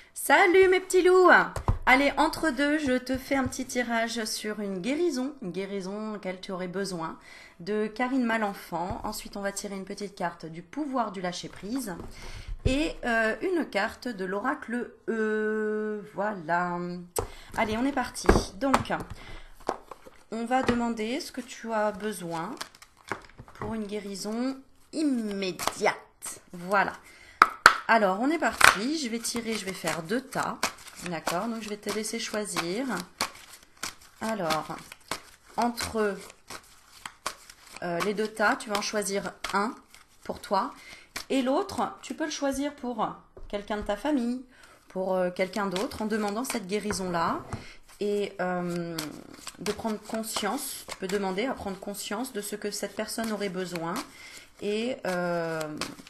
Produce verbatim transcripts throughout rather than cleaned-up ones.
Salut mes petits loups! Allez, entre deux, je te fais un petit tirage sur une guérison, une guérison auquel tu aurais besoin, de Karine Malenfant. Ensuite, on va tirer une petite carte du pouvoir du lâcher-prise et euh, une carte de l'oracle E. Voilà. Allez, on est parti. Donc, on va demander ce que tu as besoin pour une guérison immédiate. Voilà. Alors, on est parti. Je vais tirer, je vais faire deux tas. D'accord, donc je vais te laisser choisir. Alors, entre euh, les deux tas, tu vas en choisir un pour toi. Et l'autre, tu peux le choisir pour quelqu'un de ta famille, pour euh, quelqu'un d'autre, en demandant cette guérison-là. Et euh, de prendre conscience, tu peux demander à prendre conscience de ce que cette personne aurait besoin. Et euh,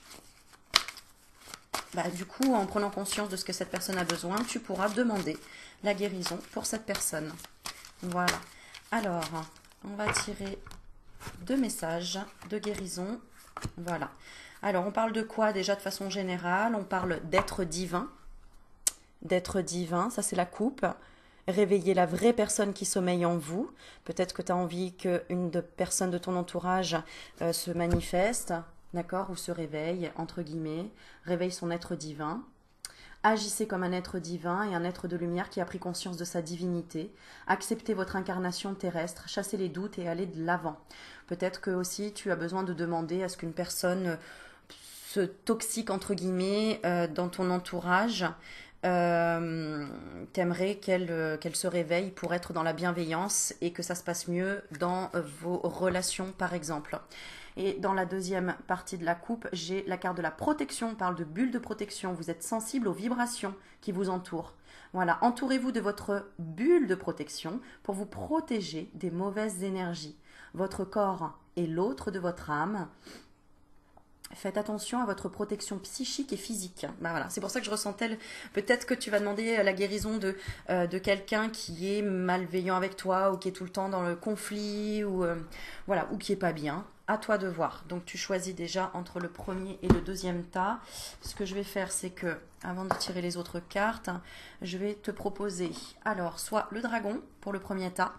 bah, du coup, en prenant conscience de ce que cette personne a besoin, tu pourras demander la guérison pour cette personne. Voilà. Alors, on va tirer deux messages de guérison. Voilà. Alors, on parle de quoi déjà de façon générale? On parle d'être divin. D'être divin, ça c'est la coupe. Réveiller la vraie personne qui sommeille en vous. Peut-être que tu as envie qu'une de personne de ton entourage euh, se manifeste, d'accord, ou se réveille, entre guillemets, réveille son être divin. Agissez comme un être divin et un être de lumière qui a pris conscience de sa divinité. Acceptez votre incarnation terrestre, chassez les doutes et allez de l'avant. Peut-être que aussi tu as besoin de demander à ce qu'une personne se toxique, entre guillemets, euh, dans ton entourage, Euh, t'aimerais qu'elle euh, qu'elle se réveille pour être dans la bienveillance et que ça se passe mieux dans euh, vos relations, par exemple. Et dans la deuxième partie de la coupe, j'ai la carte de la protection. On parle de bulle de protection. Vous êtes sensible aux vibrations qui vous entourent. Voilà, entourez-vous de votre bulle de protection pour vous protéger des mauvaises énergies. Votre corps est l'autre de votre âme. Faites attention à votre protection psychique et physique. Ben voilà, c'est pour ça que je ressentais, le... peut-être que tu vas demander la guérison de, euh, de quelqu'un qui est malveillant avec toi ou qui est tout le temps dans le conflit ou, euh, voilà, ou qui est pas bien. À toi de voir. Donc tu choisis déjà entre le premier et le deuxième tas. Ce que je vais faire, c'est que, avant de tirer les autres cartes, je vais te proposer, alors, soit le dragon pour le premier tas,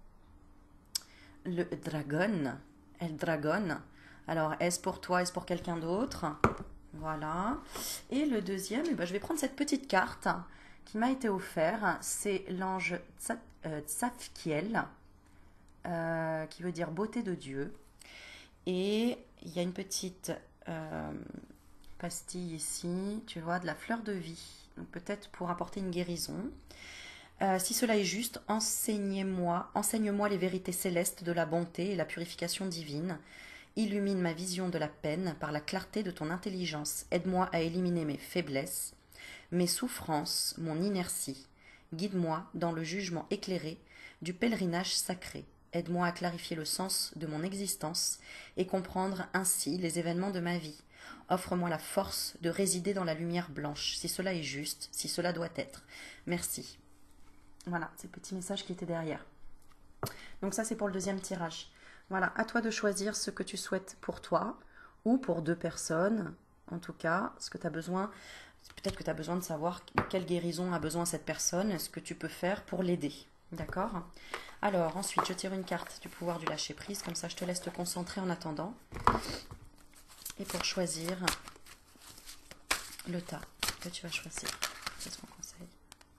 le dragon, el dragon. Alors, est-ce pour toi, est-ce pour quelqu'un d'autre? Voilà. Et le deuxième, eh ben, je vais prendre cette petite carte qui m'a été offerte. C'est l'ange Tzafkiel, euh, qui veut dire beauté de Dieu. Et il y a une petite euh, pastille ici, tu vois, de la fleur de vie. Donc peut-être pour apporter une guérison. Euh, si cela est juste, enseignez-moi, enseigne-moi les vérités célestes de la bonté et la purification divine. Illumine ma vision de la peine par la clarté de ton intelligence. Aide-moi à éliminer mes faiblesses, mes souffrances, mon inertie. Guide-moi dans le jugement éclairé du pèlerinage sacré. Aide-moi à clarifier le sens de mon existence et comprendre ainsi les événements de ma vie. Offre-moi la force de résider dans la lumière blanche, si cela est juste, si cela doit être. Merci. Voilà, c'est le petit message qui était derrière. Donc ça, c'est pour le deuxième tirage. Voilà, à toi de choisir ce que tu souhaites pour toi ou pour deux personnes, en tout cas, ce que tu as besoin. Peut-être que tu as besoin de savoir quelle guérison a besoin cette personne, ce que tu peux faire pour l'aider. D'accord? Alors, ensuite, je tire une carte du pouvoir du lâcher-prise, comme ça je te laisse te concentrer en attendant. Et pour choisir le tas que tu vas choisir, c'est mon conseil.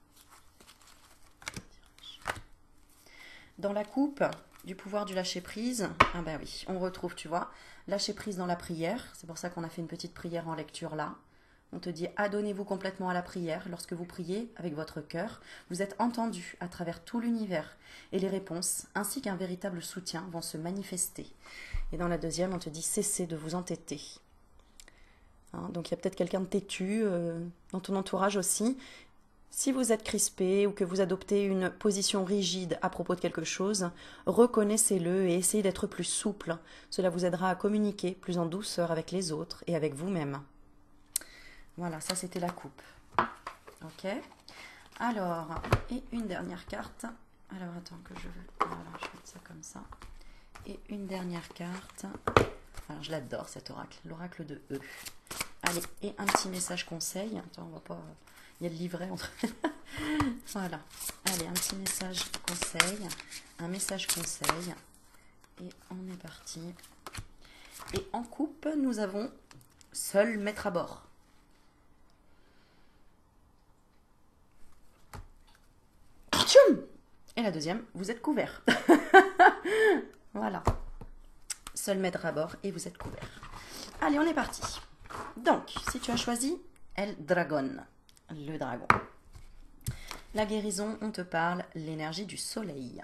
Dans la coupe du pouvoir du lâcher-prise, ah ben oui, on retrouve, tu vois, lâcher-prise dans la prière. C'est pour ça qu'on a fait une petite prière en lecture là. On te dit, adonnez-vous complètement à la prière. Lorsque vous priez avec votre cœur, vous êtes entendu à travers tout l'univers. Et les réponses, ainsi qu'un véritable soutien, vont se manifester. Et dans la deuxième, on te dit, cessez de vous entêter. Hein, donc il y a peut-être quelqu'un de têtu euh, dans ton entourage aussi. Si vous êtes crispé ou que vous adoptez une position rigide à propos de quelque chose, reconnaissez-le et essayez d'être plus souple. Cela vous aidera à communiquer plus en douceur avec les autres et avec vous-même. Voilà, ça c'était la coupe. Ok. Alors, et une dernière carte. Alors, attends que je... Voilà, je vais mettre ça comme ça. Et une dernière carte. Alors, je l'adore cet oracle, l'oracle de E. Allez, et un petit message conseil. Attends, on va pas... Il y a le livret entre... Voilà. Allez, un petit message conseil. Un message conseil. Et on est parti. Et en coupe, nous avons seul maître à bord. Et la deuxième, vous êtes couvert. Voilà. Seul maître à bord et vous êtes couvert. Allez, on est parti. Donc, si tu as choisi El Dragon, le dragon. La guérison, on te parle l'énergie du soleil.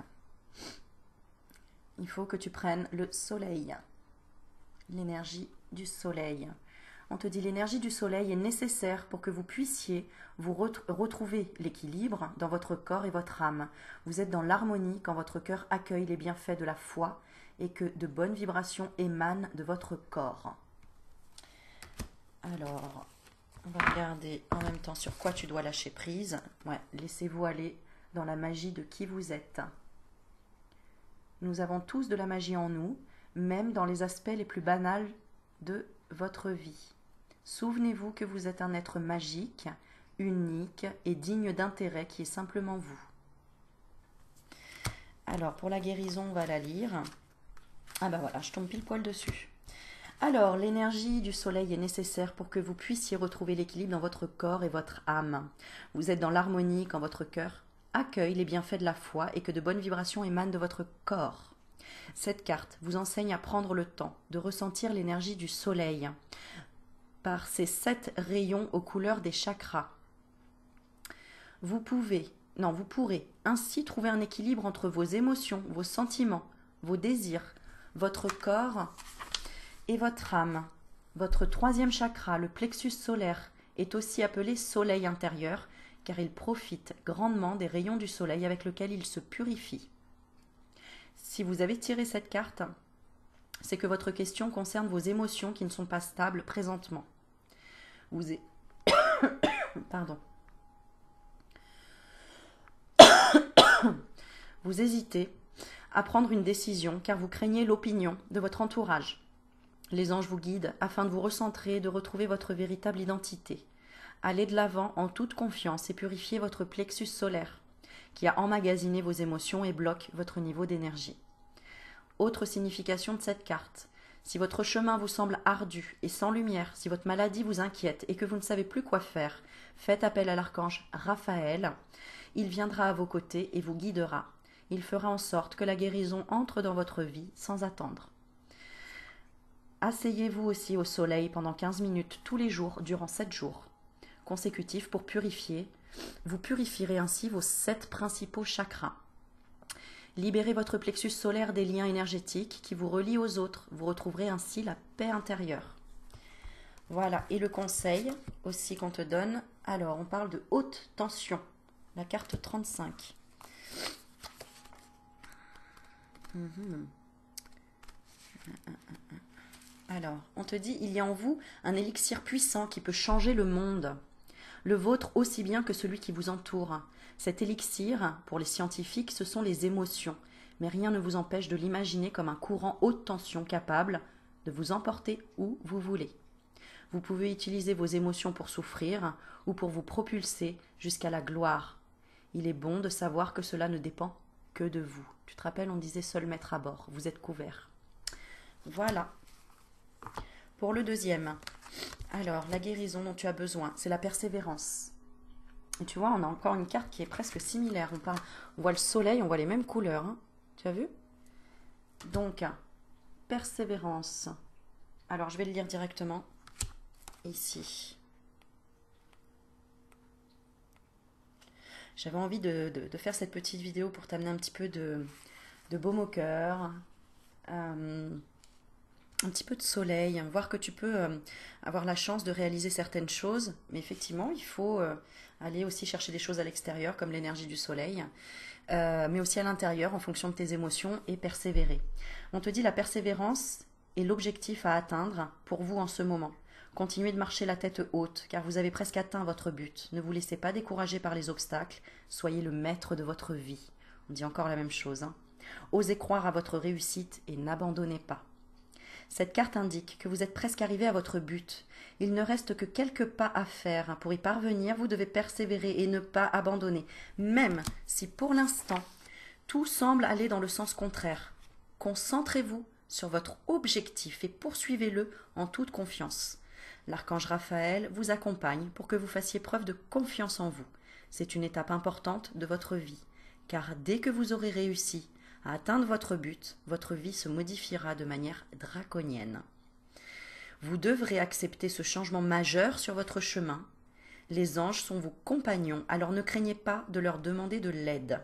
Il faut que tu prennes le soleil. L'énergie du soleil. On te dit l'énergie du soleil est nécessaire pour que vous puissiez vous re- retrouver l'équilibre dans votre corps et votre âme. Vous êtes dans l'harmonie quand votre cœur accueille les bienfaits de la foi et que de bonnes vibrations émanent de votre corps. Alors, on va regarder en même temps sur quoi tu dois lâcher prise. Ouais, laissez-vous aller dans la magie de qui vous êtes. Nous avons tous de la magie en nous, même dans les aspects les plus banals de votre vie. Souvenez-vous que vous êtes un être magique, unique et digne d'intérêt qui est simplement vous. Alors, pour la guérison, on va la lire. Ah ben voilà, je tombe pile poil dessus. Alors, l'énergie du soleil est nécessaire pour que vous puissiez retrouver l'équilibre dans votre corps et votre âme. Vous êtes dans l'harmonie quand votre cœur accueille les bienfaits de la foi et que de bonnes vibrations émanent de votre corps. Cette carte vous enseigne à prendre le temps de ressentir l'énergie du soleil par ces sept rayons aux couleurs des chakras. Vous pouvez, non, vous pourrez ainsi trouver un équilibre entre vos émotions, vos sentiments, vos désirs, votre corps et votre âme. Votre troisième chakra, le plexus solaire, est aussi appelé soleil intérieur car il profite grandement des rayons du soleil avec lesquels il se purifie. Si vous avez tiré cette carte, c'est que votre question concerne vos émotions qui ne sont pas stables présentement. Vous êtes... Pardon. Vous hésitez à prendre une décision car vous craignez l'opinion de votre entourage. Les anges vous guident afin de vous recentrer et de retrouver votre véritable identité. Allez de l'avant en toute confiance et purifiez votre plexus solaire qui a emmagasiné vos émotions et bloque votre niveau d'énergie. Autre signification de cette carte. Si votre chemin vous semble ardu et sans lumière, si votre maladie vous inquiète et que vous ne savez plus quoi faire, faites appel à l'archange Raphaël. Il viendra à vos côtés et vous guidera. Il fera en sorte que la guérison entre dans votre vie sans attendre. Asseyez-vous aussi au soleil pendant quinze minutes tous les jours durant sept jours consécutifs pour purifier. Vous purifierez ainsi vos sept principaux chakras. Libérez votre plexus solaire des liens énergétiques qui vous relient aux autres. Vous retrouverez ainsi la paix intérieure. Voilà, et le conseil aussi qu'on te donne. Alors, on parle de haute tension. La carte trente-cinq. Mmh. Alors, on te dit, il y a en vous un élixir puissant qui peut changer le monde. Le vôtre aussi bien que celui qui vous entoure. Cet élixir, pour les scientifiques, ce sont les émotions, mais rien ne vous empêche de l'imaginer comme un courant haute tension capable de vous emporter où vous voulez. Vous pouvez utiliser vos émotions pour souffrir ou pour vous propulser jusqu'à la gloire. Il est bon de savoir que cela ne dépend que de vous. Tu te rappelles, on disait seul maître à bord, vous êtes couvert. Voilà. Pour le deuxième, alors la guérison dont tu as besoin, c'est la persévérance. Et tu vois, on a encore une carte qui est presque similaire. On, parle, on voit le soleil, on voit les mêmes couleurs. Hein. Tu as vu? Donc, persévérance. Alors, je vais le lire directement ici. J'avais envie de, de, de faire cette petite vidéo pour t'amener un petit peu de, de baume au cœur. Euh, un petit peu de soleil, hein, voir que tu peux euh, avoir la chance de réaliser certaines choses, mais effectivement, il faut euh, aller aussi chercher des choses à l'extérieur, comme l'énergie du soleil, euh, mais aussi à l'intérieur, en fonction de tes émotions, et persévérer. On te dit la persévérance est l'objectif à atteindre pour vous en ce moment. Continuez de marcher la tête haute, car vous avez presque atteint votre but. Ne vous laissez pas décourager par les obstacles, soyez le maître de votre vie. On dit encore la même chose. Hein. Osez croire à votre réussite et n'abandonnez pas. Cette carte indique que vous êtes presque arrivé à votre but. Il ne reste que quelques pas à faire. Pour y parvenir, vous devez persévérer et ne pas abandonner, même si pour l'instant, tout semble aller dans le sens contraire. Concentrez-vous sur votre objectif et poursuivez-le en toute confiance. L'archange Raphaël vous accompagne pour que vous fassiez preuve de confiance en vous. C'est une étape importante de votre vie, car dès que vous aurez réussi à atteindre votre but, votre vie se modifiera de manière draconienne. Vous devrez accepter ce changement majeur sur votre chemin. Les anges sont vos compagnons, alors ne craignez pas de leur demander de l'aide.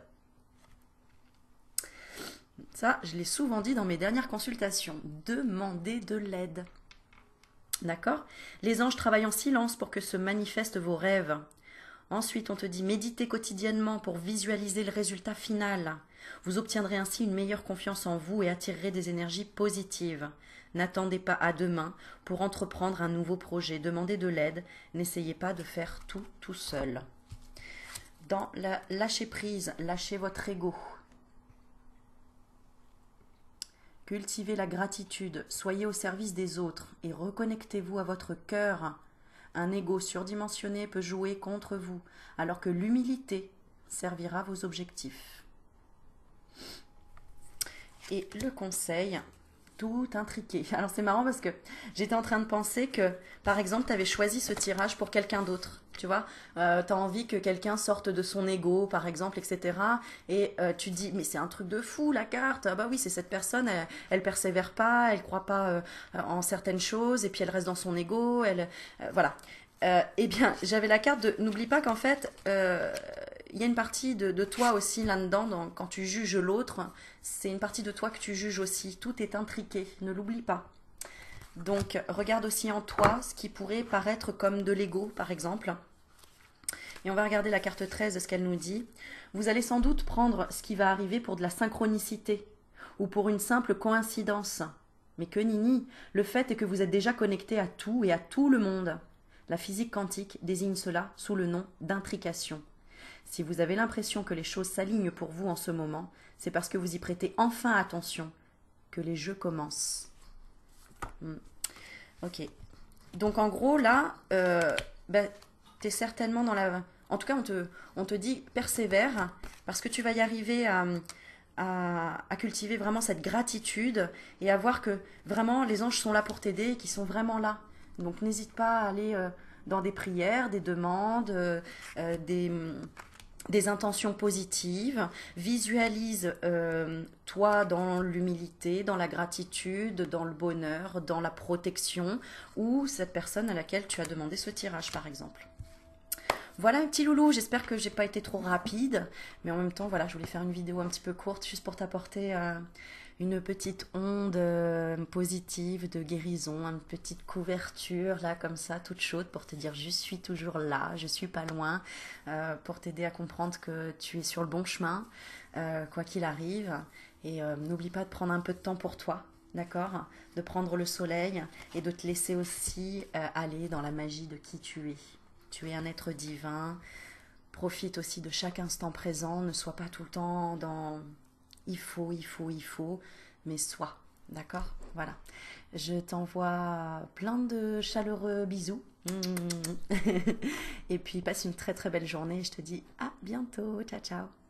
Ça, je l'ai souvent dit dans mes dernières consultations. Demandez de l'aide. D'accord? Les anges travaillent en silence pour que se manifestent vos rêves. Ensuite, on te dit méditez quotidiennement pour visualiser le résultat final. Vous obtiendrez ainsi une meilleure confiance en vous et attirerez des énergies positives. N'attendez pas à demain pour entreprendre un nouveau projet. Demandez de l'aide. N'essayez pas de faire tout tout seul. Dans la lâcher prise, lâchez votre ego. Cultivez la gratitude, soyez au service des autres et reconnectez-vous à votre cœur. Un ego surdimensionné peut jouer contre vous, alors que l'humilité servira vos objectifs. Et le conseil, tout intriqué. Alors c'est marrant parce que j'étais en train de penser que, par exemple, tu avais choisi ce tirage pour quelqu'un d'autre. Tu vois, euh, tu as envie que quelqu'un sorte de son ego, par exemple, et cetera. Et euh, tu dis, mais c'est un truc de fou la carte. Ah bah oui, c'est cette personne, elle, elle persévère pas, elle croit pas euh, en certaines choses, et puis elle reste dans son ego. Elle, euh, voilà. Euh, eh bien, j'avais la carte de, n'oublie pas qu'en fait, euh, il y a une partie de, de toi aussi là-dedans, dans- quand tu juges l'autre, c'est une partie de toi que tu juges aussi. Tout est intriqué, ne l'oublie pas. Donc, regarde aussi en toi ce qui pourrait paraître comme de l'ego, par exemple. Et on va regarder la carte treize, ce qu'elle nous dit. Vous allez sans doute prendre ce qui va arriver pour de la synchronicité ou pour une simple coïncidence. Mais que nini, le fait est que vous êtes déjà connecté à tout et à tout le monde. La physique quantique désigne cela sous le nom d'intrication. Si vous avez l'impression que les choses s'alignent pour vous en ce moment, c'est parce que vous y prêtez enfin attention, que les jeux commencent. Hmm. Ok. Donc en gros, là, euh, ben, tu es certainement dans la... En tout cas, on te, on te dit persévère, parce que tu vas y arriver à, à, à cultiver vraiment cette gratitude et à voir que vraiment les anges sont là pour t'aider et qu'ils sont vraiment là. Donc n'hésite pas à aller euh, dans des prières, des demandes, euh, euh, des... des intentions positives, visualise euh, toi dans l'humilité, dans la gratitude, dans le bonheur, dans la protection, ou cette personne à laquelle tu as demandé ce tirage par exemple. Voilà un petit loulou, j'espère que j'ai pas été trop rapide, mais en même temps voilà, je voulais faire une vidéo un petit peu courte juste pour t'apporter euh, une petite onde euh, positive de guérison, une petite couverture là comme ça toute chaude pour te dire je suis toujours là, je suis pas loin, euh, pour t'aider à comprendre que tu es sur le bon chemin, euh, quoi qu'il arrive, et euh, n'oublie pas de prendre un peu de temps pour toi. D'accord? De prendre le soleil et de te laisser aussi euh, aller dans la magie de qui tu es. Tu es un être divin. Profite aussi de chaque instant présent. Ne sois pas tout le temps dans il faut, il faut, il faut, mais sois. D'accord? Voilà. Je t'envoie plein de chaleureux bisous. Et puis passe une très très belle journée. Je te dis à bientôt. Ciao, ciao.